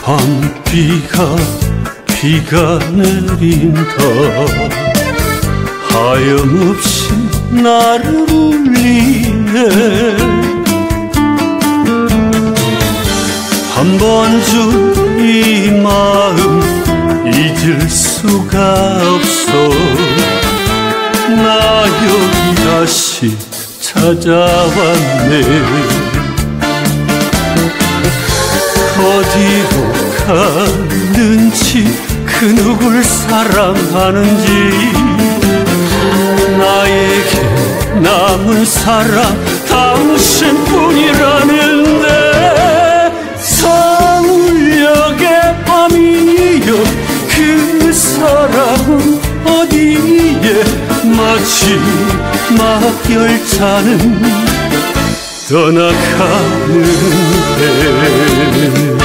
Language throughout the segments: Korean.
비가 내린다. 하염없이 나를 울리네. 한 번 준 이 마음 잊을 수가 없어. 나 여기 다시 찾아왔네. 어디로 갔는지 그 누굴 사랑하는지 나에게 남은 사랑 당신뿐이라는데 서울역의 밤이여 그 사랑은 어디에 마지막 열차는 떠나가는데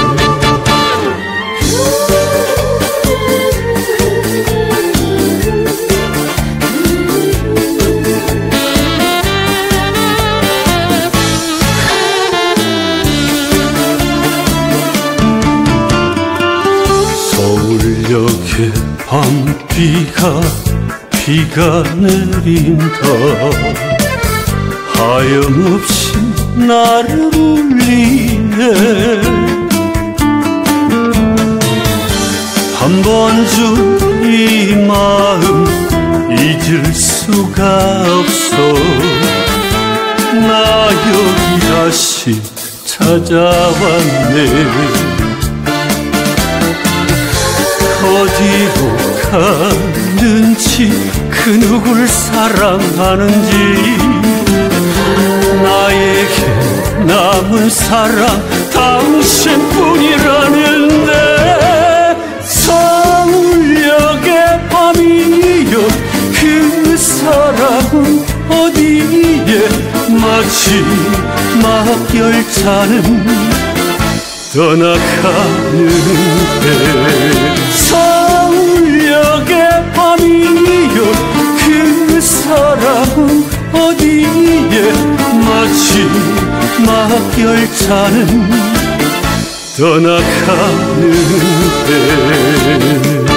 서울역에 비가 내린다. 하염없이 나를 울리네. 한 번 준 이 마음 잊을 수가 없어. 나 여기 다시 찾아왔네. 어디로 갔는지 그 누굴 사랑하는지 나에게 남은 사랑 당신뿐이라는데 서울역의 밤이여 그 사랑은 어디에 마지막 열차는 떠나가는데 서울역의 밤이여 그 사랑은 어디에 마지막 열차는 떠나가는데